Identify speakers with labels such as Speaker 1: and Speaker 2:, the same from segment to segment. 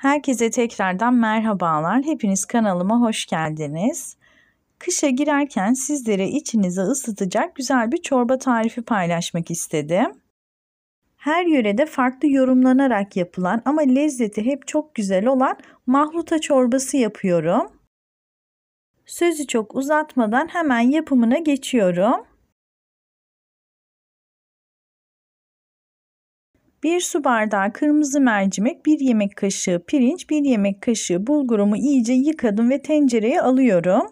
Speaker 1: Herkese tekrardan merhabalar. Hepiniz kanalıma hoş geldiniz. Kışa girerken sizlere içinizi ısıtacak güzel bir çorba tarifi paylaşmak istedim. Her yörede farklı yorumlanarak yapılan ama lezzeti hep çok güzel olan mahluta çorbası yapıyorum. Sözü çok uzatmadan hemen yapımına geçiyorum. 1 su bardağı kırmızı mercimek, 1 yemek kaşığı pirinç, 1 yemek kaşığı bulgurumu iyice yıkadım ve tencereye alıyorum.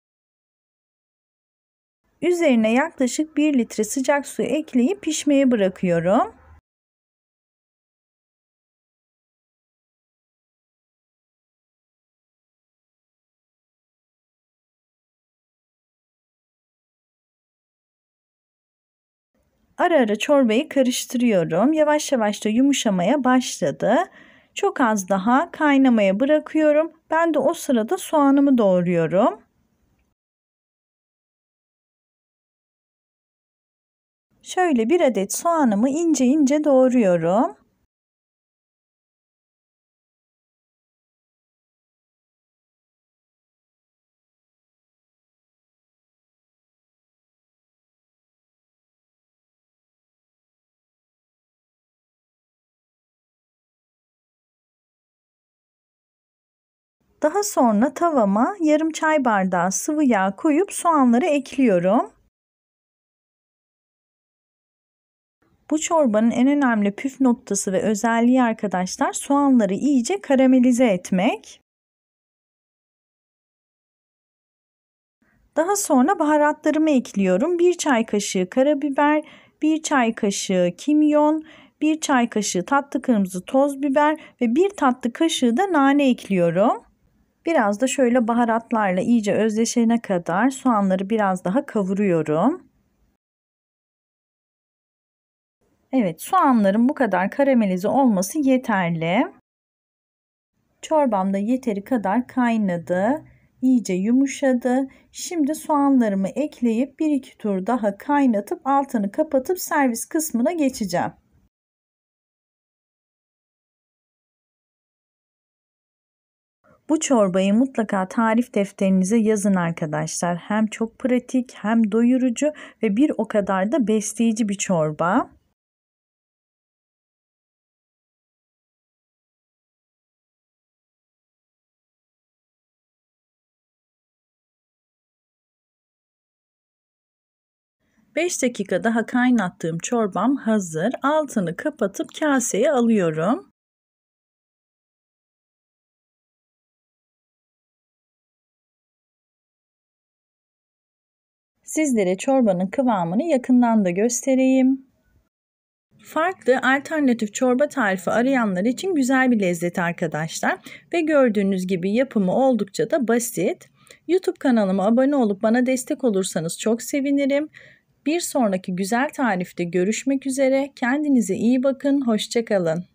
Speaker 1: Üzerine yaklaşık 1 litre sıcak su ekleyip pişmeye bırakıyorum. Ara ara çorbayı karıştırıyorum. Yavaş yavaş da yumuşamaya başladı. Çok az daha kaynamaya bırakıyorum. Ben de o sırada soğanımı doğruyorum. Şöyle 1 adet soğanımı ince ince doğruyorum. Daha sonra tavama yarım çay bardağı sıvı yağ koyup soğanları ekliyorum. Bu çorbanın en önemli püf noktası ve özelliği arkadaşlar soğanları iyice karamelize etmek. Daha sonra baharatlarımı ekliyorum. 1 çay kaşığı karabiber, 1 çay kaşığı kimyon, 1 çay kaşığı tatlı kırmızı toz biber ve 1 tatlı kaşığı da nane ekliyorum. Biraz da şöyle baharatlarla iyice özleşene kadar soğanları biraz daha kavuruyorum. Evet, soğanların bu kadar karamelize olması yeterli. Çorbam da yeteri kadar kaynadı. İyice yumuşadı. Şimdi soğanlarımı ekleyip 1-2 tur daha kaynatıp altını kapatıp servis kısmına geçeceğim. Bu çorbayı mutlaka tarif defterinize yazın arkadaşlar. Hem çok pratik hem doyurucu ve bir o kadar da besleyici bir çorba. Beş dakika daha kaynattığım çorbam hazır. Altını kapatıp kaseye alıyorum. Sizlere çorbanın kıvamını yakından da göstereyim. Farklı alternatif çorba tarifi arayanlar için güzel bir lezzet arkadaşlar. Ve gördüğünüz gibi yapımı oldukça da basit. YouTube kanalıma abone olup bana destek olursanız çok sevinirim. Bir sonraki güzel tarifte görüşmek üzere. Kendinize iyi bakın. Hoşça kalın.